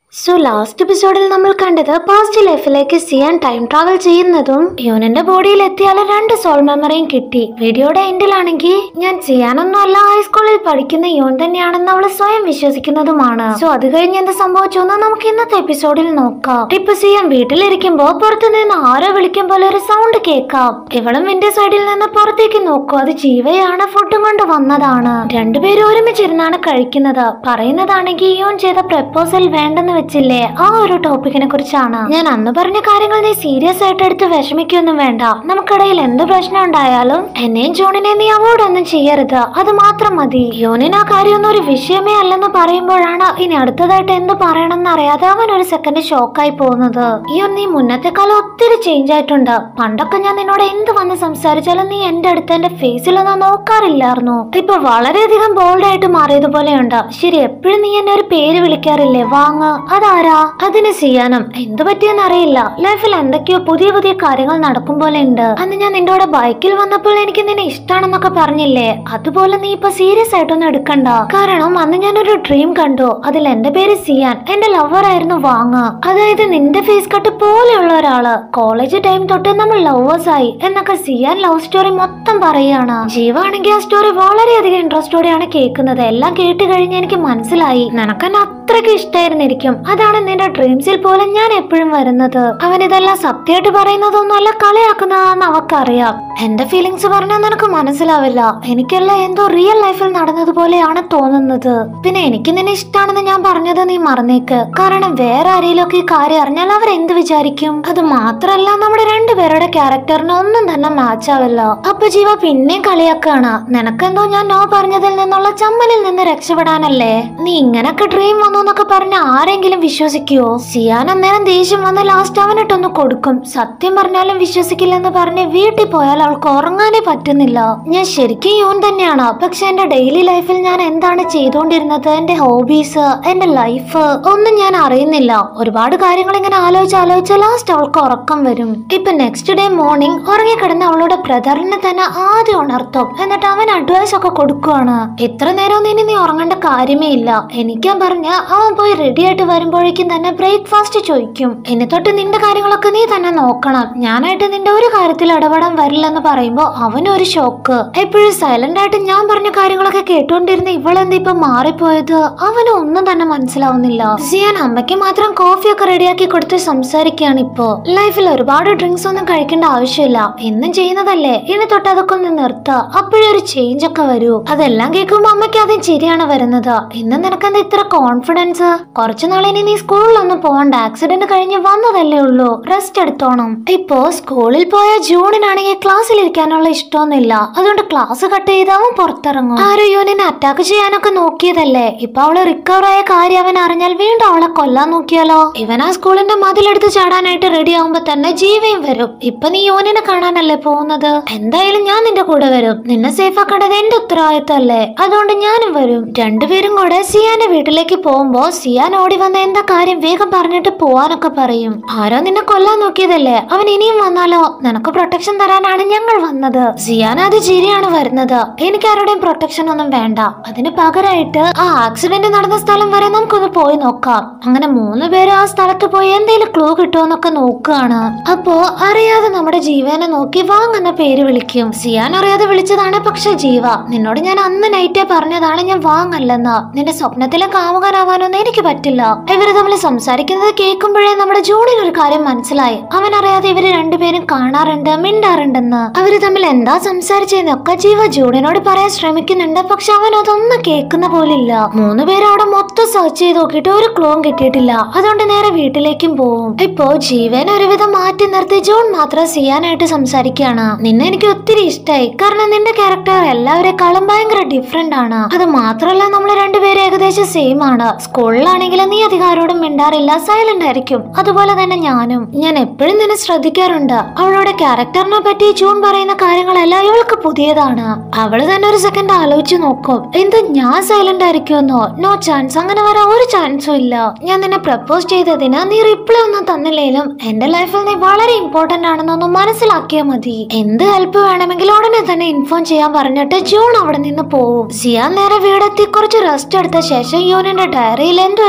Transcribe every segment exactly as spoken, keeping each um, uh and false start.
So last എപ്പിസോഡിൽ നമ്മൾ കണ്ടത് പാസ്റ്റ് ലൈഫിലേക്ക് സിയാൻ ടൈം ട്രാവൽ ചെയ്യുന്നതും യൂനിന്റെ ബോഡിയിൽ എത്തിയാൽ രണ്ട് സോൾ മെമ്മറിയും കിട്ടി. വീഡിയോയുടെ എൻഡിലാണെങ്കിൽ ഞാൻ സിയാനൊന്നും അല്ല, ഹൈസ്കൂളിൽ പഠിക്കുന്ന യൂൻ തന്നെയാണെന്ന് അവള് സ്വയം വിശ്വസിക്കുന്നതുമാണ്. സോ അത് കഴിഞ്ഞ് എന്ത് സംഭവിച്ചു എന്ന് നമുക്ക് ഇന്നത്തെ എപ്പിസോഡിൽ നോക്കാം. ഇപ്പൊ സിയാൻ വീട്ടിലിരിക്കുമ്പോ പുറത്തു നിന്ന് ആരോ വിളിക്കും പോലെ ഒരു സൗണ്ട് കേൾക്കാം. ഇവളും വിൻഡോ സൈഡിൽ നിന്ന് പുറത്തേക്ക് നോക്കും. അത് ജീവയാണ് ഫുഡും കൊണ്ട് വന്നതാണ്. രണ്ടുപേരും ഒരുമിച്ചിരുന്നാണ് കഴിക്കുന്നത്. പറയുന്നതാണെങ്കിൽ യൂൻ ചെയ്ത പ്രപ്പോസൽ വേണ്ടെന്ന് വെച്ചില്ലേ, ആ ഒരു ടോപ്പിക്കിനെ കുറിച്ചാണ്. ഞാൻ അന്ന് പറഞ്ഞ കാര്യങ്ങൾ നീ സീരിയസ് ആയിട്ട് എടുത്ത് വിഷമിക്കൊന്നും വേണ്ട. നമുക്കിടയിൽ എന്ത് പ്രശ്നം ഉണ്ടായാലും എന്നെയും ജോണിനെയും നീ അവോയ്ഡ് ഒന്നും ചെയ്യരുത്, അത് മാത്രം മതി. യൂനിന് ആ കാര്യമൊന്നും ഒരു വിഷയമേ അല്ലെന്ന് പറയുമ്പോഴാണ് ഇനി അടുത്തതായിട്ട് എന്ത് പറയണമെന്ന് അറിയാതെ അവൻ ഒരു സെക്കൻഡ് ഷോക്കായി പോകുന്നത്. യൂൻ, നീ മുന്നത്തെക്കാലം ഒത്തിരി ചേഞ്ച് ആയിട്ടുണ്ട്. പണ്ടൊക്കെ ഞാൻ നിന്നോട് എന്ത് വന്ന് സംസാരിച്ചാലും നീ എന്റെ അടുത്ത് എന്റെ ഫേസിലൊന്നും നോക്കാറില്ലായിരുന്നു. ഇപ്പൊ വളരെയധികം ബോൾഡ് ആയിട്ട് മാറിയതുപോലെയുണ്ട്. ശരി, എപ്പോഴും നീ എന്നെ ഒരു പേര് വിളിക്കാറില്ലേ, വാങ്ങ്, അതാരാ? അതിന് സിയാനും. എന്ത് പറ്റിയെന്ന് അറിയില്ല, ലൈഫിൽ എന്തൊക്കെയോ പുതിയ പുതിയ കാര്യങ്ങൾ നടക്കും പോലെ ഉണ്ട്. അന്ന് ഞാൻ നിന്റെ കൂടെ ബൈക്കിൽ വന്നപ്പോൾ എനിക്ക് നിന്നെ ഇഷ്ടാണെന്നൊക്കെ പറഞ്ഞില്ലേ, അതുപോലെ നീ ഇപ്പൊ സീരിയസ് ആയിട്ടൊന്നും എടുക്കണ്ട. കാരണം അന്ന് ഞാനൊരു ഡ്രീം കണ്ടു. അതിൽ എന്റെ പേര് സിയാൻ, എന്റെ ലവർ ആയിരുന്നു വാങ്ങ്. അതായത് നിന്റെ ഫേസ് കട്ട് പോലെയുള്ള ഒരാള്. കോളേജ് ടൈം തൊട്ട് നമ്മൾ ലവേഴ്സ് ആയി എന്നൊക്കെ സിയാൻ ലവ് സ്റ്റോറി മൊത്തം പറയാണ്. ജീവാണെങ്കിൽ ആ സ്റ്റോറി വളരെയധികം ഇൻട്രസ്റ്റോടെയാണ് കേൾക്കുന്നത്. എല്ലാം കേട്ട് കഴിഞ്ഞ് എനിക്ക് മനസ്സിലായി നിനക്കെന്നെ അത്രയ്ക്ക് ഇഷ്ടമായിരുന്നിരിക്കും. അതാണ് നിന്റെ ഡ്രീംസിൽ പോലെ ഞാൻ എപ്പോഴും വരുന്നത്. അവൻ ഇതെല്ലാം സത്യമായിട്ട് പറയുന്നതൊന്നുമല്ല, കളിയാക്കുന്നതാണെന്ന് അവക്കറിയാം. എന്റെ ഫീലിങ്സ് പറഞ്ഞാൽ നിനക്ക് മനസ്സിലാവില്ല. എനിക്കെല്ലാം എന്തോ റിയൽ ലൈഫിൽ നടന്നതുപോലെയാണ് തോന്നുന്നത്. പിന്നെ എനിക്ക് നിന്നെ ഇഷ്ടമാണെന്ന് ഞാൻ പറഞ്ഞത് നീ മറന്നേക്ക്. കാരണം വേറെ ആരെയിലൊക്കെ ഈ കാര്യം അറിഞ്ഞാൽ അവരെന്ത് വിചാരിക്കും? അത് മാത്രല്ല, നമ്മുടെ രണ്ടുപേരുടെ ക്യാരക്ടറിന് ഒന്നും തന്നെ മാച്ച് ആവില്ല. അപ്പൊ ജീവ പിന്നെയും കളിയാക്കാണ്. നിനക്കെന്തോ ഞാൻ നോ പറഞ്ഞതിൽ നിന്നുള്ള ചമ്മലിൽ നിന്ന് രക്ഷപ്പെടാനല്ലേ നീ ഇങ്ങനൊക്കെ ഡ്രീം വന്നു എന്നൊക്കെ പറഞ്ഞ ആരെങ്കിലും വിശ്വസിക്കുവോ? സിയാൻ അന്നേരം ദേഷ്യം വന്ന് ലാസ്റ്റ് അവനിട്ടൊന്ന് കൊടുക്കും. സത്യം പറഞ്ഞാലും വിശ്വസിക്കില്ലെന്ന് പറഞ്ഞ് വീട്ടിൽ പോയാൽ അവൾക്ക് ഉറങ്ങാനേ പറ്റുന്നില്ല. ഞാൻ ശരിക്കും യൂൻ തന്നെയാണ്, പക്ഷെ എന്റെ ഡെയിലി ലൈഫിൽ ഞാൻ എന്താണ് ചെയ്തുകൊണ്ടിരുന്നത്, എന്റെ ഹോബീസ്, എന്റെ ലൈഫ് ഒന്നും ഞാൻ അറിയുന്നില്ല. ഒരുപാട് കാര്യങ്ങൾ ഇങ്ങനെ ആലോചിച്ച് ആലോചിച്ച് ലാസ്റ്റ് അവൾക്ക് ഉറക്കം വരും. ഇപ്പൊ നെക്സ്റ്റ് ഡേ മോർണിംഗ് ഉറങ്ങിക്കിടന്ന് അവളുടെ ബ്രദറിനെ തന്നെ ആദ്യം ഉണർത്തും. എന്നിട്ട് അവൻ അഡ്വൈസ് ഒക്കെ കൊടുക്കുവാണ്. ഇത്ര നേരം ഇനി നീ ഉറങ്ങേണ്ട കാര്യമേ ഇല്ല. എനിക്കാ പറഞ്ഞ അവൻ പോയി റെഡി ആയിട്ട് വരുമ്പോഴേക്കും തന്നെ ബ്രേക്ക്ഫാസ്റ്റ് ചോദിക്കും. ഇനി തൊട്ട് നിന്റെ കാര്യങ്ങളൊക്കെ നീ തന്നെ നോക്കണം, ഞാനായിട്ട് നിന്റെ ഒരു കാര്യത്തിൽ ഇടപെടാൻ വരില്ലെന്ന് പറയുമ്പോ അവനൊരു ഷോക്ക്. എപ്പോഴും സൈലന്റ് ആയിട്ട് ഞാൻ പറഞ്ഞ കാര്യങ്ങളൊക്കെ കേട്ടോണ്ടിരുന്ന ഇവളെന്താ ഇപ്പൊ മാറിപ്പോയത്? അവന് ഒന്നും തന്നെ മനസ്സിലാവുന്നില്ല. സിയാൻ അമ്മയ്ക്ക് മാത്രം കോഫിയൊക്കെ റെഡിയാക്കി കൊടുത്ത് സംസാരിക്കുകയാണ്. ഇപ്പോ ലൈഫിൽ ഒരുപാട് ഡ്രിങ്ക്സ് ഒന്നും കഴിക്കേണ്ട ആവശ്യമില്ല, എന്നും ചെയ്യുന്നതല്ലേ, ഇനി തൊട്ട് അതൊക്കെ ഒന്ന് നിർത്തുക, അപ്പോഴൊരു ചേഞ്ച് ഒക്കെ വരൂ. അതെല്ലാം കേൾക്കുമ്പോ അമ്മയ്ക്ക് ആദ്യം ചിരിയാണ് വരുന്നത്. ഇന്ന് നിനക്കെന്താ ഇത്ര കോൺഫിഡൻസ്? കുറച്ചു നാളിനി നീ സ്കൂളിലൊന്നും പോകണ്ട, ആക്സിഡന്റ് കഴിഞ്ഞ് വന്നതല്ലേ ഉള്ളൂ, റെസ്റ്റ് എടുത്തോണം. ഇപ്പോ സ്കൂളിൽ പോയ ജൂണിനാണെങ്കിൽ ക്ലാസ്സിൽ ഇരിക്കാനുള്ള ഇഷ്ടമൊന്നുമില്ല. അതുകൊണ്ട് ക്ലാസ് കട്ട് ചെയ്ത് അവൻ പുറത്തിറങ്ങും. ആരോ യൂനിനെ അറ്റാക്ക് ചെയ്യാനൊക്കെ നോക്കിയതല്ലേ, ഇപ്പൊ അവള് റിക്കവർ ആയ കാര്യം അവൻ അറിഞ്ഞാൽ വീണ്ടും അവളെ കൊല്ലാൻ നോക്കിയാലോ? ഇവൻ ആ സ്കൂളിന്റെ മതിലെടുത്ത് ചാടാനായിട്ട് റെഡി ആവുമ്പോ തന്നെ ജീവയും വരും. ഇപ്പൊ നീ യൂനിനെ കാണാനല്ലേ പോകുന്നത്? എന്തായാലും ഞാൻ നിന്റെ കൂടെ വരും. നിന്നെ സേഫ് ആക്കേണ്ടത് എന്റെ ഉത്തരവാദിത്തമല്ലേ, അതുകൊണ്ട് ഞാനും വരും. രണ്ടുപേരും കൂടെ സിയാന്റെ വീട്ടിലേക്ക് പോകുമ്പോ സിയാൻ ഓടി വന്ന എന്താ കാര്യം വേഗം പറഞ്ഞിട്ട് പോവാനൊക്കെ പറയും. ആരോ നിന്നെ കൊല്ലാൻ നോക്കിയതല്ലേ, അവൻ ഇനിയും വന്നാലോ? നിനക്ക് പ്രൊട്ടക്ഷൻ തരാനാണ് ഞങ്ങൾ വന്നത്. സിയാൻ അത് ചിരിയാണ് വരുന്നത്. എനിക്ക് ആരുടെയും പ്രൊട്ടക്ഷൻ ഒന്നും വേണ്ട, അതിന് പകരമായിട്ട് ആ ആക്സിഡന്റ് നടന്ന സ്ഥലം വരെ നമുക്കൊന്ന് പോയി നോക്കാം. അങ്ങനെ മൂന്ന് പേര് ആ സ്ഥലത്ത് പോയി എന്തെങ്കിലും ക്ലൂ കിട്ടുമെന്നൊക്കെ നോക്കുകയാണ്. അപ്പോ അറിയാതെ നമ്മുടെ ജീവനെ നോക്കി വാങ്ങുന്ന പേര് വിളിക്കും. സിയാൻ അറിയാതെ വിളിച്ചതാണ്. പക്ഷെ ജീവ, നിന്നോട് ഞാൻ അന്ന് നൈറ്റേ പറഞ്ഞതാണ് ഞാൻ വാങ്ങല്ലെന്ന്. നിന്റെ സ്വപ്നത്തിലെ കാമുകനാവാനൊന്നും എനിക്ക് പറ്റില്ല. ഇവര് തമ്മിൽ സംസാരിക്കുന്നത് കേൾക്കുമ്പോഴേ നമ്മുടെ ജൂണിന് ഒരു കാര്യം മനസ്സിലായി. അവൻ അറിയാതെ ഇവര് രണ്ടുപേരും കാണാറുണ്ട്, മിണ്ടാറുണ്ടെന്ന്. അവര് തമ്മിൽ എന്താ സംസാരിച്ചെന്നൊക്കെ ജീവ ജൂണിനോട് പറയാൻ ശ്രമിക്കുന്നുണ്ട്. പക്ഷെ അവൻ അതൊന്നും കേൾക്കുന്ന പോലില്ല. മൂന്ന് പേരും അവിടെ മൊത്തം സെർച്ച് ചെയ്ത് നോക്കിയിട്ട് ഒരു ക്ലൂവും കിട്ടിയിട്ടില്ല. അതുകൊണ്ട് നേരെ വീട്ടിലേക്കും പോവും. ഇപ്പോ ജീവനെ ഒരുവിധം മാറ്റി നിർത്തി ജൂൺ മാത്രം സിയാനായിട്ട് സംസാരിക്കുകയാണ്. നിന്നെ എനിക്ക് ഒത്തിരി ഇഷ്ടമായി, കാരണം നിന്റെ ക്യാരക്ടർ എല്ലാവരെക്കാളും ഭയങ്കര ഡിഫറെന്റ് ആണ്. അത് മാത്രമല്ല നമ്മൾ രണ്ടുപേരും ഏകദേശം സെയിം ആണ്. സ്കൂളിലാണെങ്കിലും നീ അധികാരോടും മിണ്ടാറില്ല, സൈലന്റ് ആയിരിക്കും. അതുപോലെ തന്നെ ഞാനും. ഞാൻ എപ്പോഴും നിന്നെ ശ്രദ്ധിക്കാറുണ്ട്. അവളുടെ ക്യാരക്ടറിനെ പറ്റി ജൂൺ പറയുന്ന കാര്യങ്ങളെല്ലാം ഇവൾക്ക് പുതിയതാണ്. അവള് തന്നെ ഒരു സെക്കൻഡ് ആലോചിച്ച് നോക്കും. എന്ത് ഞാൻ സൈലന്റ് ആയിരിക്കുമെന്നോ? നോ ചാൻസ്, അങ്ങനെ വരാൻ ഒരു ചാൻസും ഇല്ല. ഞാൻ നിന്നെ പ്രപ്പോസ് ചെയ്തതിന് നീ റിപ്ലൈ ഒന്നും തന്നില്ലേലും എന്റെ ലൈഫിൽ നീ വളരെ ഇമ്പോർട്ടന്റ് ആണെന്നൊന്നും മനസ്സിലാക്കിയാൽ മതി. എന്ത് ഹെൽപ്പ് വേണമെങ്കിലും ഉടനെ തന്നെ ഇൻഫോം ചെയ്യാൻ പറഞ്ഞിട്ട് ജൂൺ അവിടെ നിന്ന് പോവും. സിയാൻ നേരെ വീടെത്തി കുറച്ച് റെസ്റ്റ് എടുത്ത ശേഷം യൂനിന്റെ ഡയറിയിൽ എന്തോ ഒരു കാര്യം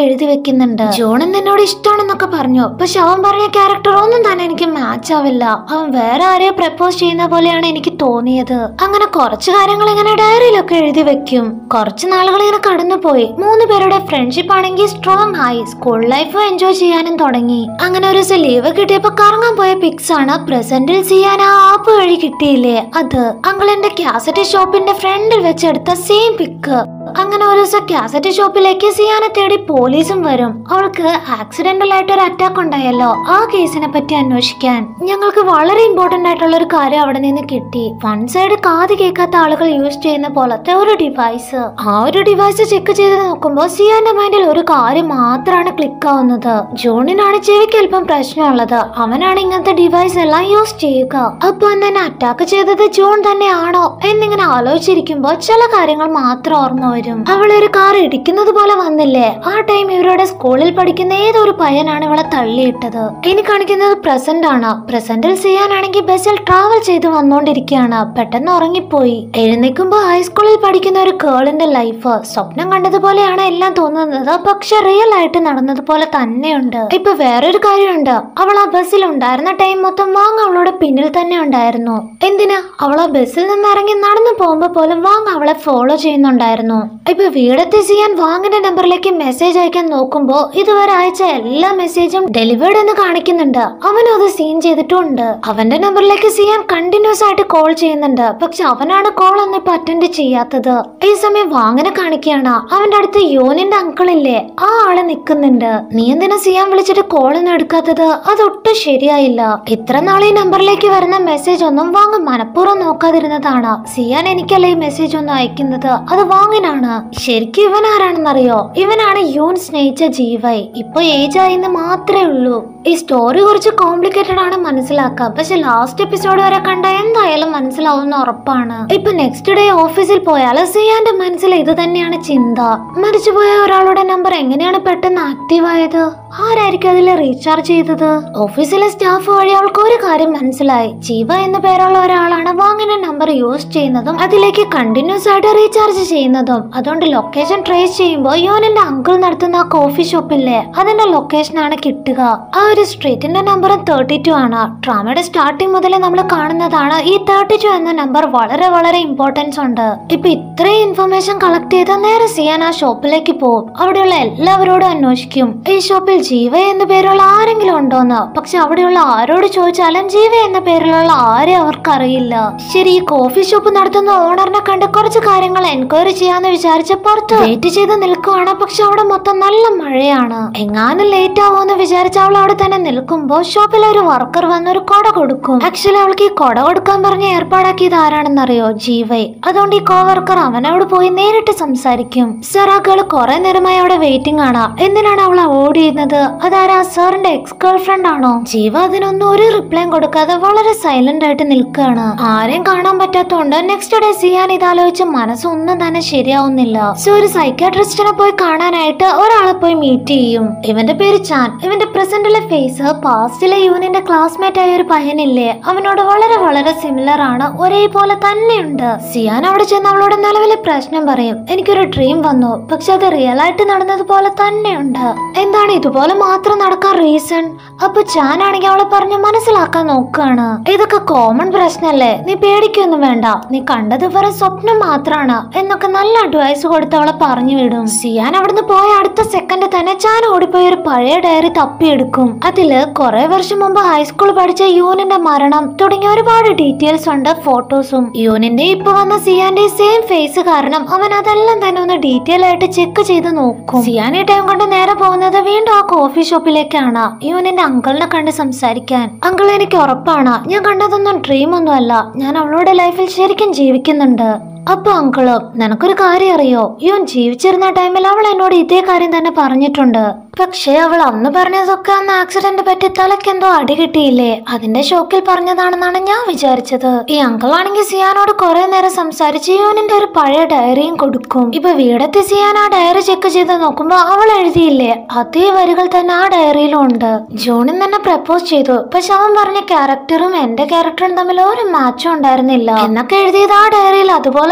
എഴുതി വെക്കുന്നുണ്ട്. ജോൺ എന്നോട് ഇഷ്ടമാണെന്നൊക്കെ പറഞ്ഞു, പക്ഷെ അവൻ പറഞ്ഞ ക്യാരക്ടർ ഒന്നും തന്നെ എനിക്ക് മാച്ച് ആവില്ല. അവൻ വേറെ ആരെയോ പ്രപ്പോസ് ചെയ്യുന്ന പോലെയാണ് എനിക്ക് തോന്നിയത്. അങ്ങനെ കുറച്ചു കാര്യങ്ങൾ ഇങ്ങനെ ഡയറിയിലൊക്കെ എഴുതി വെക്കും. കുറച്ചു നാളുകൾ ഇങ്ങനെ കടന്നുപോയി. മൂന്ന് പേരുടെ ഫ്രണ്ട്ഷിപ്പ് ആണെങ്കിൽ സ്ട്രോങ് ആയി. സ്കൂൾ ലൈഫ് എൻജോയ് ചെയ്യാനും തുടങ്ങി. അങ്ങനെ ഒരു ദിവസം ലീവ് കിട്ടിയപ്പോ കറങ്ങാൻ പോയ പിക്സ് ആണ് പ്രസന്റിൽ ചെയ്യാൻ ആ ആപ്പ് വഴി കിട്ടിയില്ലേ അത്. അങ്കിളിന്റെ കാസറ്റ് ഷോപ്പിന്റെ ഫ്രണ്ടിൽ വെച്ചെടുത്ത സെയിം പിക്ക്. അങ്ങനെ ഒരു ദിവസം കാസറ്റ് ഷോപ്പിലേക്ക് സിയാനെ തേടി പോലീസും വരും. അവൾക്ക് ആക്സിഡന്റൽ ആയിട്ട് ഒരു അറ്റാക്ക് ഉണ്ടായല്ലോ, ആ കേസിനെ പറ്റി അന്വേഷിക്കാൻ. ഞങ്ങൾക്ക് വളരെ ഇമ്പോർട്ടന്റ് ആയിട്ടുള്ള ഒരു കാര്യം അവിടെ നിന്ന് കിട്ടി. വൺ സൈഡ് കാത് കേൾക്കാത്ത ആളുകൾ യൂസ് ചെയ്യുന്ന പോലത്തെ ഒരു ഡിവൈസ്. ആ ഒരു ഡിവൈസ് ചെക്ക് ചെയ്ത് നോക്കുമ്പോൾ സിയാന്റെ മൈൻഡിൽ ഒരു കാര്യം മാത്രമാണ് ക്ലിക്ക് ആവുന്നത്. ജോണിനാണ് ചെവിക്ക് അല്പം പ്രശ്നമുള്ളത്. അവനാണ് ഇങ്ങനത്തെ ഡിവൈസ് എല്ലാം യൂസ് ചെയ്യുക. അപ്പൊ തന്നെ അറ്റാക്ക് ചെയ്തത് ജോൺ തന്നെയാണോ എന്നിങ്ങനെ ആലോചിച്ചിരിക്കുമ്പോ ചില കാര്യങ്ങൾ മാത്രം ഓർമ്മ വരും. അവളൊരു കാർ ഇടിക്കുന്നത് പോലെ വന്നില്ലേ, ആ ടൈം ഇവരുടെ സ്കൂളിൽ പഠിക്കുന്ന ഏതൊരു പയ്യനാണ് ഇവളെ തള്ളിയിട്ടത്. ഇനി കാണിക്കുന്നത് പ്രസന്റ് ആണ്. പ്രസന്റിൽ ചെയ്യാനാണെങ്കിൽ ബസ്സിൽ ട്രാവൽ ചെയ്ത് വന്നോണ്ടിരിക്കുകയാണ്. പെട്ടെന്ന് ഉറങ്ങിപ്പോയി. എഴുന്നേക്കുമ്പോ ഹൈസ്കൂളിൽ പഠിക്കുന്ന ഒരു ഗേളിന്റെ ലൈഫ് സ്വപ്നം കണ്ടതുപോലെയാണ് എല്ലാം തോന്നുന്നത്. പക്ഷെ റിയൽ ആയിട്ട് നടന്നതുപോലെ തന്നെയുണ്ട്. ഇപ്പൊ വേറൊരു കാര്യമുണ്ട്. അവൾ ആ ബസ്സിൽ ഉണ്ടായിരുന്ന ടൈം മൊത്തം വാങ് അവളുടെ പിന്നിൽ തന്നെ ഉണ്ടായിരുന്നു. എന്തിനാ? അവൾ ആ ബസ്സിൽ നിന്ന് ഇറങ്ങി നടന്നു പോകുമ്പോ പോലും വാങ് അവളെ ഫോളോ ചെയ്യുന്നുണ്ടായിരുന്നു. ഇപ്പൊ വീടെത്തി സിയാൻ വാങ്ങിന്റെ നമ്പറിലേക്ക് മെസ്സേജ് അയക്കാൻ നോക്കുമ്പോ ഇതുവരെ അയച്ച എല്ലാ മെസ്സേജും ഡെലിവേർഡ് എന്ന് കാണിക്കുന്നുണ്ട്. അവനും അത് സീൻ ചെയ്തിട്ടുണ്ട്. അവന്റെ നമ്പറിലേക്ക് സിയാൻ കണ്ടിന്യൂസ് ആയിട്ട് കോൾ ചെയ്യുന്നുണ്ട്. പക്ഷെ അവനാണ് കോൾ ഒന്നും ഇപ്പൊ അറ്റൻഡ് ചെയ്യാത്തത്. ഈ സമയം വാങ്ങിനെ കാണിക്കുകയാണ്. അവന്റെ അടുത്ത് യോനിന്റെ അങ്കിളില്ലേ, ആ ആള് നിക്കുന്നുണ്ട്. നീ എന്തിനാ സിയാൻ വിളിച്ചിട്ട് കോൾ ഒന്നും എടുക്കാത്തത്? അതൊട്ടും ശരിയായില്ല. ഇത്ര നാളെ ഈ നമ്പറിലേക്ക് വരുന്ന മെസ്സേജ് ഒന്നും വാങ്ങ് മനഃപൂർവ്വം നോക്കാതിരുന്നതാണ്. സിയാൻ എനിക്കല്ല ഈ മെസ്സേജ് ഒന്നും അയക്കുന്നത്, അത് വാങ്ങിനാണ്. ശരിക്കും ഇവൻ ആരാണെന്നറിയോ? ഇവനാണ് യൂൻ സ്നേഹിച്ച ജീവൈ. ഇപ്പൊ ഏജ് ആയിന്ന് മാത്രമേ ഉള്ളൂ. ഈ സ്റ്റോറി കുറച്ച് കോംപ്ലിക്കേറ്റഡ് ആണ് മനസ്സിലാക്കാം. പക്ഷെ ലാസ്റ്റ് എപ്പിസോഡ് വരെ കണ്ട എന്തായാലും മനസ്സിലാവുന്ന ഉറപ്പാണ്. ഇപ്പൊ നെക്സ്റ്റ് ഡേ ഓഫീസിൽ പോയാൽ സിയാന്റെ മനസ്സിൽ ഇത് തന്നെയാണ് ചിന്ത. മരിച്ചുപോയ ഒരാളുടെ നമ്പർ എങ്ങനെയാണ് പെട്ടെന്ന് ആക്റ്റീവ് ആയത്? ആരായിരിക്കും അതിൽ റീചാർജ് ചെയ്തത്? ഓഫീസിലെ സ്റ്റാഫ് വഴി അവൾക്ക് ഒരു കാര്യം മനസ്സിലായി. ജീവ എന്ന പേരുള്ള ഒരാളാണ് വാങ്ങിന്റെ നമ്പർ യൂസ് ചെയ്യുന്നതും അതിലേക്ക് കണ്ടിന്യൂസ് ആയിട്ട് റീചാർജ് ചെയ്യുന്നതും. അതുകൊണ്ട് ലൊക്കേഷൻ ട്രേസ് ചെയ്യുമ്പോൾ യോനിന്റെ അങ്കിൾ നടത്തുന്ന ആ കോഫി ഷോപ്പില്ലേ, അതിന്റെ ലൊക്കേഷൻ ആണ് കിട്ടുക. ആ ഒരു സ്ട്രീറ്റിന്റെ നമ്പറും തേർട്ടി ടു ആണ്. ഡ്രാമയുടെ സ്റ്റാർട്ടിങ് മുതൽ നമ്മൾ കാണുന്നതാണ് ഈ തേർട്ടി ടു എന്ന നമ്പർ വളരെ വളരെ ഇമ്പോർട്ടൻസ് ഉണ്ട്. ഇപ്പൊ ഇത്രയും ഇൻഫർമേഷൻ കളക്ട് ചെയ്ത് നേരെ സിയാൻ ആ ഷോപ്പിലേക്ക് പോകും. അവിടെയുള്ള എല്ലാവരോടും അന്വേഷിക്കും ഈ ഷോപ്പിൽ ജീവ എന്ന പേരുള്ള ആരെങ്കിലും ഉണ്ടോന്ന്. പക്ഷെ അവിടെയുള്ള ആരോട് ചോദിച്ചാലും ജീവ എന്ന പേരിലുള്ള ആരെയും അവർക്ക് അറിയില്ല. ശരി, ഈ കോഫി ഷോപ്പ് നടത്തുന്ന ഓണറിനെ കണ്ട് കുറച്ച് കാര്യങ്ങൾ എൻക്വയറി ചെയ്യാന്ന് വിചാരിച്ച പുറത്ത് വെയിറ്റ് ചെയ്ത് നിൽക്കുവാണ്. പക്ഷെ അവിടെ മൊത്തം നല്ല മഴയാണ്. എങ്ങാനും ലേറ്റ് ആവുമെന്ന് വിചാരിച്ച അവൾ അവിടെ തന്നെ നിൽക്കുമ്പോ ഷോപ്പിലെ ഒരു വർക്കർ വന്ന് ഒരു കൊട കൊടുക്കും. ആക്ച്വലി അവൾക്ക് ഈ കൊട കൊടുക്കാൻ പറഞ്ഞ് ഏർപ്പാടാക്കിയത് ആരാണെന്നറിയോ? ജീവൈ. അതുകൊണ്ട് ഈ കോ വർക്കർ അവനോട് പോയി നേരിട്ട് സംസാരിക്കും. സർ, ആ ഗേൾ കുറെ നേരമായി അവിടെ വെയിറ്റിംഗ് ആണ്. എന്തിനാണ് അവൾ അവോയ്ഡ് ചെയ്യുന്നത്? അതാരാ? സാറിന്റെ എക്സ് ഗേൾ ഫ്രണ്ട് ആണോ? ജീവ അതിനൊന്നും ഒരു റിപ്ലൈ കൊടുക്കാതെ വളരെ സൈലന്റ് ആയിട്ട് നിൽക്കുകയാണ്. ആരെയും കാണാൻ പറ്റാത്തോണ്ട് നെക്സ്റ്റ് ഡേ സിയാൻ ഇതാലോചിച്ച് മനസ്സൊന്നും തന്നെ ശരിയാവുന്നില്ല. സോ ഒരു സൈക്കാട്രിസ്റ്റിനെ പോയി കാണാനായിട്ട് ഒരാളെ പോയി മീറ്റ് ചെയ്യും. ഇവന്റെ പേര് ചാൻ. ഇവന്റെ പ്രസന്റിലെ ഫേസ് പാസ്റ്റിലെ യൂണിന്റെ ക്ലാസ്മേറ്റ് ആയ ഒരു പയ്യനില്ലേ, അവനോട് വളരെ വളരെ സിമിലർ ആണ്. ഒരേപോലെ തന്നെയുണ്ട്. സിയാൻ അവിടെ ചെന്ന് അവളോട് നിലവിലെ പ്രശ്നം പറയും. എനിക്കൊരു ഡ്രീം വന്നു, പക്ഷെ അത് റിയൽ ആയിട്ട് നടന്നതുപോലെ തന്നെയുണ്ട്. എന്താണ് ഇതുപോലെ മാത്രം നടക്കാൻ റീസൺ? അപ്പൊ ചാൻ ആണെങ്കിൽ അവളെ പറഞ്ഞ് മനസ്സിലാക്കാൻ നോക്കുകയാണ്. ഇതൊക്കെ കോമൺ പ്രശ്നല്ലേ, നീ പേടിക്കൊന്നും വേണ്ട, നീ കണ്ടത് വേറെ സ്വപ്നം മാത്രാണ് എന്നൊക്കെ നല്ല അഡ്വൈസ് കൊടുത്ത് അവളെ പറഞ്ഞു വിടും. സിയാൻ അവിടുന്ന് പോയ അടുത്ത സെക്കൻഡ് തന്നെ ചാൻ ഓടിപ്പോയി ഒരു പഴയ ഡയറി തപ്പിയെടുക്കും. അതില് കുറെ വർഷം മുമ്പ് ഹൈസ്കൂൾ പഠിച്ച യൂനിന്റെ മരണം തുടങ്ങിയ ഒരുപാട് ഡീറ്റെയിൽസ് ഉണ്ട്, ഫോട്ടോസും. യൂനിന്റെ ഇപ്പൊ വന്ന സിയാന്റെ സെയിം ഫേസ് കാരണം അവൻ അതെല്ലാം തന്നെ ഒന്ന് ഡീറ്റെയിൽ ആയിട്ട് ചെക്ക് ചെയ്ത് നോക്കും. സിയാൻ ഈ ടൈം കൊണ്ട് നേരെ പോകുന്നത് വീണ്ടും ആ കോഫി ഷോപ്പിലേക്കാണ് യൂനിന്റെ അങ്കിളിനെ കണ്ട് സംസാരിക്കാൻ. അങ്കിൾ, എനിക്ക് ഉറപ്പാണ് ഞാൻ കണ്ടതൊന്നും ഡ്രീം ഒന്നും അല്ല, ഞാൻ അവളുടെ ലൈഫിൽ ശരിക്കും ജീവിക്കുന്നുണ്ട്. അപ്പൊ അങ്കിള്, നിനക്കൊരു കാര്യം അറിയോ? യോൻ ജീവിച്ചിരുന്ന ടൈമിൽ അവൾ എന്നോട് ഇതേ കാര്യം തന്നെ പറഞ്ഞിട്ടുണ്ട്. പക്ഷേ അവൾ അന്ന് പറഞ്ഞതൊക്കെ അന്ന് ആക്സിഡന്റ് പറ്റി തലക്കെന്തോ അടി കിട്ടിയില്ലേ, അതിന്റെ ഷോക്കിൽ പറഞ്ഞതാണെന്നാണ് ഞാൻ വിചാരിച്ചത്. ഈ അങ്കിളാണെങ്കിൽ സിയാനോട് കുറെ നേരം സംസാരിച്ച് യോനിന്റെ ഒരു പഴയ ഡയറിയും കൊടുക്കും. ഇപ്പൊ വീടെത്തി സിയാൻ ആ ഡയറി ചെക്ക് ചെയ്ത് നോക്കുമ്പോ അവൾ എഴുതിയില്ലേ, അതേ വരികൾ തന്നെ ആ ഡയറിയിലും ഉണ്ട്. ജോണിൻ തന്നെ പ്രപ്പോസ് ചെയ്തു, പക്ഷെ അവൻ പറഞ്ഞ ക്യാരക്ടറും എന്റെ ക്യാരക്ടറും തമ്മിൽ ഒരു മാച്ചും ഉണ്ടായിരുന്നില്ല എന്നൊക്കെ എഴുതിയത് ആ ഡയറിയിൽ അതുപോലെ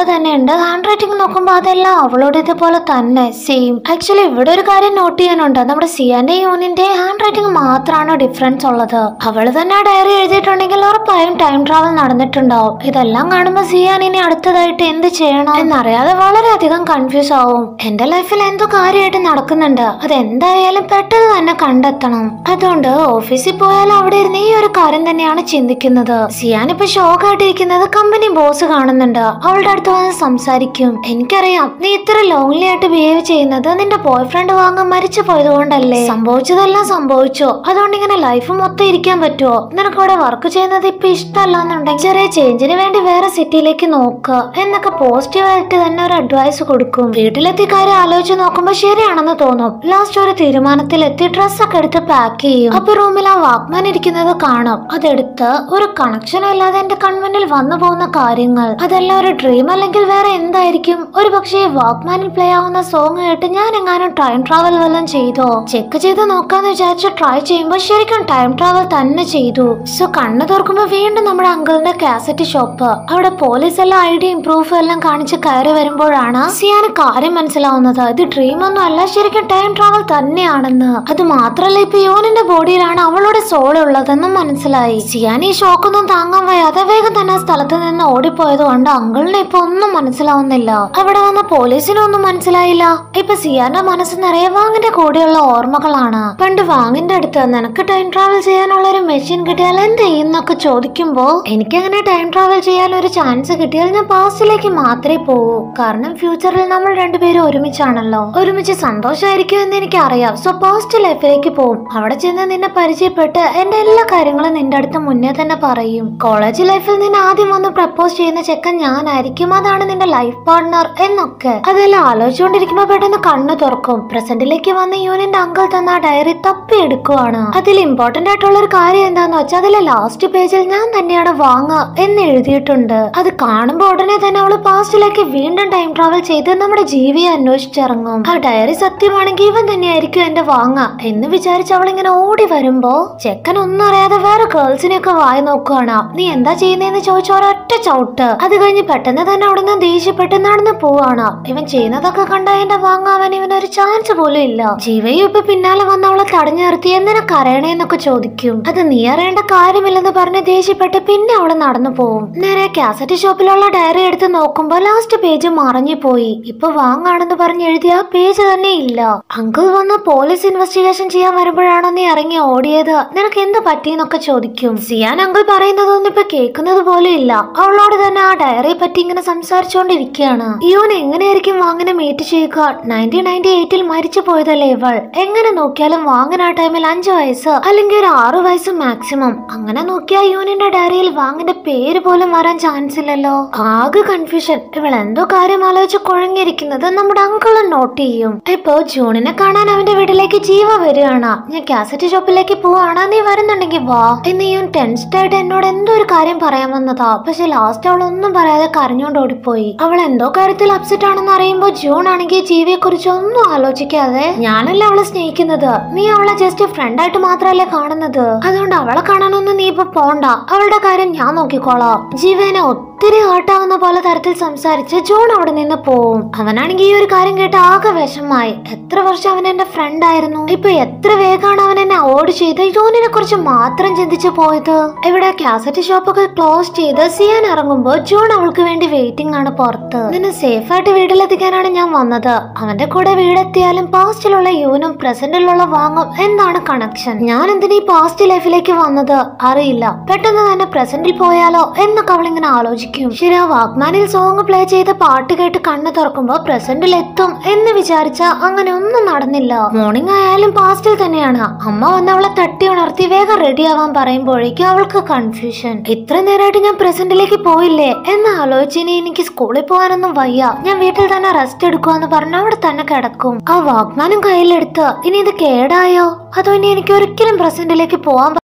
അതുപോലെ തന്നെ ഉണ്ട്. ഹാൻഡ് റൈറ്റിംഗ് നോക്കുമ്പോ അതെല്ലാം അവളോട് ഇതുപോലെ തന്നെ സെയിം. ആക്ച്വലി ഇവിടെ ഒരു കാര്യം നോട്ട് ചെയ്യാനുണ്ട്. നമ്മുടെ സിയാന്റെ യൂണിന്റെ ഹാൻഡ് റൈറ്റിംഗ് മാത്രമാണ് ഡിഫറൻസ് ഉള്ളത്. അവള് തന്നെ ആ ഡയറി എഴുതിയിട്ടുണ്ടെങ്കിൽ ഉറപ്പായും ടൈം ട്രാവൽ നടന്നിട്ടുണ്ടാവും. ഇതെല്ലാം കാണുമ്പോ സിയാൻ ഇനി അടുത്തതായിട്ട് എന്ത് ചെയ്യണം എന്നറിയാതെ വളരെയധികം കൺഫ്യൂസ് ആവും. എന്റെ ലൈഫിൽ എന്തോ കാര്യമായിട്ട് നടക്കുന്നുണ്ട്, അതെന്തായാലും പെട്ടെന്ന് തന്നെ കണ്ടെത്തണം. അതുകൊണ്ട് ഓഫീസിൽ പോയാൽ അവിടെ ഇരുന്ന് ഈ ഒരു കാര്യം തന്നെയാണ് ചിന്തിക്കുന്നത്. സിയാൻ ഇപ്പൊ ഷോക്ക് ആയിട്ടിരിക്കുന്നത് കമ്പനി ബോസ് കാണുന്നുണ്ട്. അവളുടെ അടുത്ത് വന്ന് സംസാരിക്കും. എനിക്കറിയാം നീ ഇത്ര ലോൺലി ആയിട്ട് ബിഹേവ് ചെയ്യുന്നത് നിന്റെ ബോയ് ഫ്രണ്ട് വാങ്ങാൻ മരിച്ചു പോയത് കൊണ്ടല്ലേ. സംഭവിച്ചതെല്ലാം സംഭവിച്ചോ, അതുകൊണ്ട് ഇങ്ങനെ ലൈഫ് മൊത്തം ഇരിക്കാൻ പറ്റുമോ? നിനക്ക് ഇവിടെ വർക്ക് ചെയ്യുന്നത് ഇപ്പൊ ഇഷ്ടമല്ലാന്നുണ്ടെങ്കിൽ ചെറിയ ചേഞ്ചിന് വേണ്ടി വേറെ സിറ്റിയിലേക്ക് നോക്കുക എന്നൊക്കെ പോസിറ്റീവ് ആയിട്ട് തന്നെ ഒരു അഡ്വൈസ് കൊടുക്കും. വീട്ടിലെത്തി കാര്യം ആലോചിച്ച് നോക്കുമ്പോ ശരിയാണെന്ന് തോന്നും. ലാസ്റ്റ് ഒരു തീരുമാനത്തിലെത്തി ഡ്രസ്സൊക്കെ എടുത്ത് പാക്ക് ചെയ്യും. അപ്പൊ റൂമിൽ ആ വാക്മാൻ ഇരിക്കുന്നത് കാണും. അതെടുത്ത് ഒരു കണക്ഷനും ഇല്ലാതെ എന്റെ കൺമുന്നിൽ വന്നു പോകുന്ന കാര്യങ്ങൾ അതെല്ലാം ഒരു ഡ്രീം അല്ലെങ്കിൽ വേറെ എന്തായിരിക്കും? ഒരു പക്ഷേ വാക്മാനിൽ പ്ലേ ആവുന്ന സോങ് കേട്ട് ഞാൻ എങ്ങാനും ടൈം ട്രാവൽ വല്ലതും ചെയ്തോ? ചെക്ക് ചെയ്ത് നോക്കാന്ന് വിചാരിച്ച് ട്രൈ ചെയ്യുമ്പോ ശരിക്കും ടൈം ട്രാവൽ തന്നെ ചെയ്തു. സോ കണ്ണു തുറക്കുമ്പോ വീണ്ടും നമ്മുടെ അങ്കിളിന്റെ കാസറ്റ് ഷോപ്പ്. അവിടെ പോലീസ് എല്ലാം ഐഡിയും പ്രൂഫും എല്ലാം കാണിച്ച് കയറി വരുമ്പോഴാണ് സിയാന് കാര്യം മനസ്സിലാവുന്നത്. ഇത് ഡ്രീം ഒന്നും അല്ല, ശരിക്കും ടൈം ട്രാവൽ തന്നെയാണെന്ന്. അത് മാത്രല്ല ഇപ്പൊ യോനിന്റെ ബോഡിയിലാണ് അവളുടെ സോൾ ഉള്ളതെന്നും മനസ്സിലായി. സിയാൻ ഈ ഷോക്കൊന്നും താങ്ങാൻ വയ്യാതെ വേഗം തന്നെ സ്ഥലത്ത് നിന്ന് ഓടിപ്പോയത് കൊണ്ട് അങ്കിളിന് ഇപ്പൊ ഒന്നും മനസ്സിലാവുന്നില്ല. അവിടെ വന്ന പോലീസിനൊന്നും മനസ്സിലായില്ല. ഇപ്പൊ സിയാന്റെ മനസ്സ് നിറയെ വാങ്ങിന്റെ കൂടെയുള്ള ഓർമ്മകളാണ്. പണ്ട് വാങ്ങിന്റെ അടുത്ത് നിനക്ക് ടൈം ട്രാവൽ ചെയ്യാനുള്ള ഒരു മെഷീൻ കിട്ടിയാൽ എന്ത് ചെയ്യുന്നൊക്കെ ചോദിക്കുമ്പോ എനിക്കങ്ങനെ ടൈം ട്രാവൽ ചെയ്യാൻ ഒരു ചാൻസ് കിട്ടിയാൽ ഞാൻ പാസ്റ്റിലേക്ക് മാത്രമേ പോകൂ. കാരണം ഫ്യൂച്ചറിൽ നമ്മൾ രണ്ടുപേരും ഒരുമിച്ചാണല്ലോ, ഒരുമിച്ച് സന്തോഷമായിരിക്കും എന്ന് എനിക്ക് അറിയാം. സോ പോസ്റ്റ് ലൈഫിലേക്ക് പോകും. അവിടെ ചെന്ന് നിന്നെ പരിചയപ്പെട്ട് എന്റെ എല്ലാ കാര്യങ്ങളും നിന്റെ അടുത്ത് മുന്നേ തന്നെ പറയും. കോളേജ് ലൈഫിൽ നിന്നെ ആദ്യം വന്ന് പ്രപ്പോസ് ചെയ്യുന്ന ചെക്കൻ ഞാനായിരിക്കും, അതാണ് നിന്റെ ലൈഫ് പാർട്ട്ണർ എന്നൊക്കെ. അതെല്ലാം ആലോചിച്ചുകൊണ്ടിരിക്കുമ്പോ പെട്ടെന്ന് കണ്ണ് തുറക്കും. പ്രസന്റിലേക്ക് വന്ന് യൂനിന്റെ അങ്കിൾ തന്ന ഡയറി തപ്പി എടുക്കുവാണ്. അതിൽ ഇമ്പോർട്ടന്റ് ആയിട്ടുള്ള ഒരു കാര്യം എന്താന്ന് വെച്ചാൽ അതിലെ ലാസ്റ്റ് പേജിൽ ഞാൻ തന്നെയാണ് വാങ്ങുക എന്ന് എഴുതിയിട്ടുണ്ട്. അത് കാണുമ്പോ ഉടനെ തന്നെ അവള് പാസ്റ്റിലേക്ക് വീണ്ടും ടൈം ട്രാവൽ ചെയ്ത് നമ്മുടെ ജീവിയെ അന്വേഷിച്ചിറങ്ങും. ആ ഡയറി സത്യമാണെങ്കിൽ ഇവൻ തന്നെയായിരിക്കും എന്റെ വാങ്ങ എന്ന് വിചാരിച്ച് അവളിങ്ങനെ ഓടി വരുമ്പോ ചെക്കൻ ഒന്നും അറിയാതെ വേറെ ഗേൾസിനെയൊക്കെ വായി നോക്കുകയാണ്. നീ എന്താ ചെയ്യുന്നതെന്ന് ചോദിച്ച ഒരൊറ്റ ചവിട്ട്. അത് കഴിഞ്ഞ് പെട്ടെന്ന് തന്നെ അവിടെ നിന്ന് ദേഷ്യപ്പെട്ട് നടന്നു പോവാണ്. ഇവൻ ചെയ്യുന്നതൊക്കെ കണ്ട എന്റെ വാങ്ങാവൻ ഇവനൊരു ചാൻസ് പോലും ഇല്ല. ജീവയും ഇപ്പൊ പിന്നാലെ വന്ന് അവളെ തടഞ്ഞു നിർത്തി എന്തിനാ കരയണേന്നൊക്കെ ചോദിക്കും. അത് നീ അറിയേണ്ട കാര്യമില്ലെന്ന് പറഞ്ഞ് ദേഷ്യപ്പെട്ട് പിന്നെ അവള് നടന്നു പോവും. നേരെ കാസറ്റ് ഷോപ്പിലുള്ള ഡയറി എടുത്ത് നോക്കുമ്പോ ലാസ്റ്റ് പേജ് മറഞ്ഞു പോയി. ഇപ്പൊ വാങ്ങാണെന്ന് പറഞ്ഞ് എഴുതിയ ആ പേജ് തന്നെ ഇല്ല. അങ്കിൾ വന്ന് പോലീസ് ഇൻവെസ്റ്റിഗേഷൻ ചെയ്യാൻ വരുമ്പോഴാണോ നീ ഇറങ്ങി ഓടിയത്, നിനക്ക് എന്ത് പറ്റിയെന്നൊക്കെ ചോദിക്കും. സിയാൻ അങ്കിൾ പറയുന്നതൊന്നും ഇപ്പൊ കേൾക്കുന്നത് പോലെ ഇല്ല. അവളോട് തന്നെ ആ ഡയറിയെ പറ്റി ഇങ്ങനെ സംസാരിച്ചുകൊണ്ടിരിക്കുകയാണ്. ഇവൻ എങ്ങനെയായിരിക്കും വാങ്ങിനെ മീറ്റ് ചെയ്യുക? നയൻറ്റീൻ നയൻറ്റി എയ്റ്റിൽ മരിച്ചു പോയതല്ലേ ഇവൾ. എങ്ങനെ നോക്കിയാലും വാങ്ങിന് ആ ടൈമിൽ അഞ്ചു വയസ്സ് അല്ലെങ്കിൽ ഒരു ആറു വയസ്സ് മാക്സിമം. അങ്ങനെ നോക്കിയാൽ യൂനിന്റെ ഡയറിയിൽ വാങ്ങിന്റെ പേര് പോലും വരാൻ ചാൻസ് ഇല്ലല്ലോ. ആകെ കൺഫ്യൂഷൻ. ഇവൾ എന്തോ കാര്യം ആലോചിച്ച് കുഴങ്ങിയിരിക്കുന്നത് നമ്മുടെ അങ്കിളും നോട്ട് ചെയ്യും. ഇപ്പൊ ജൂണിനെ കാണാൻ അവന്റെ വീട്ടിലേക്ക് ജീവ വരികയാണ്. ഞാൻ കാസറ്റ് ഷോപ്പിലേക്ക് പോവാണ്, നീ വരുന്നുണ്ടെങ്കിൽ വാ എന്ന് യൂൻ ടെൻസ്ഡ് ആയിട്ട് എന്നോട് എന്തോ ഒരു കാര്യം പറയാൻ വന്നതാ. പക്ഷെ ലാസ്റ്റ് അവൾ ഒന്നും പറയാതെ കരഞ്ഞോണ്ട് ഓടിപ്പോയി. അവൾ എന്തോ കാര്യത്തിൽ അപ്സെറ്റ് ആണെന്ന് അറിയുമ്പോ ജൂൺ ആണെങ്കിൽ ജീവിയെ കുറിച്ച് ഒന്നും ആലോചിക്കാതെ ഞാനല്ലേ അവളെ സ്നേഹിക്കുന്നത്, നീ അവളെ ജസ്റ്റ് ഫ്രണ്ട് ആയിട്ട് മാത്രല്ലേ കാണുന്നത്, അതുകൊണ്ട് അവളെ കാണാനൊന്നും നീ ഇപ്പൊ പോണ്ട, അവളുടെ കാര്യം ഞാൻ നോക്കിക്കോളാം. ജീവനെ ഒത്തിരി ഹേർട്ടാവുന്ന പോലെ തരത്തിൽ സംസാരിച്ച് ജോൺ അവിടെ നിന്ന് പോവും. അവനാണെങ്കിൽ ഈ ഒരു കാര്യം കേട്ട് ആകെ വിഷമായി. എത്ര വർഷം അവൻ എന്റെ ഫ്രണ്ട് ആയിരുന്നു, ഇപ്പൊ എത്ര വേഗമാണ് അവൻ എന്നെ അവോയ്ഡ് ചെയ്ത് ജോണിനെ കുറിച്ച് മാത്രം ചിന്തിച്ചു പോയത്. ഇവിടെ കാസറ്റ് ഷോപ്പൊക്കെ ക്ലോസ് ചെയ്ത് സിയാൻ ഇറങ്ങുമ്പോ ജോൺ അവൾക്ക് വേണ്ടി വെയിറ്റിംഗ് ആണ് പുറത്ത്. നിന്നെ സേഫ് ആയിട്ട് വീട്ടിലെത്തിക്കാനാണ് ഞാൻ വന്നത്. അവന്റെ കൂടെ വീടെത്തിയാലും പാസ്റ്റിലുള്ള യൂനും പ്രസന്റിലുള്ള വാങ്ങും എന്താണ് കണക്ഷൻ? ഞാൻ എന്തിനാ ഈ പാസ്റ്റ് ലൈഫിലേക്ക് വന്നത് അറിയില്ല. പെട്ടെന്ന് തന്നെ പ്രസന്റിൽ പോയാലോ എന്നൊക്കെ അവളിങ്ങനെ ആലോചിക്കും. ശരി, ആ വാക്മാനിൽ സോങ് പ്ലേ ചെയ്ത് പാട്ട് കേട്ട് കണ്ണ് തുറക്കുമ്പോ പ്രസന്റിൽ എത്തും എന്ന് വിചാരിച്ച അങ്ങനെ ഒന്നും നടന്നില്ല. മോർണിംഗ് ആയാലും പാസ്റ്റിൽ തന്നെയാണ്. അമ്മ വന്ന് അവളെ തട്ടി ഉണർത്തി വേഗം റെഡി ആവാൻ പറയുമ്പോഴേക്കും അവൾക്ക് കൺഫ്യൂഷൻ. ഇത്ര നേരമായിട്ട് ഞാൻ പ്രസന്റിലേക്ക് പോയില്ലേ എന്ന് ആലോചിച്ച് ഇനി എനിക്ക് സ്കൂളിൽ പോകാനൊന്നും വയ്യ, ഞാൻ വീട്ടിൽ തന്നെ റെസ്റ്റ് എടുക്കുവാന്ന് പറഞ്ഞ് അവിടെ തന്നെ കിടക്കും. ആ വാക്മാനും കയ്യിലെടുത്ത് ഇനി ഇത് കേടായോ അതോ ഇനി എനിക്ക് ഒരിക്കലും പ്രസന്റിലേക്ക് പോവാൻ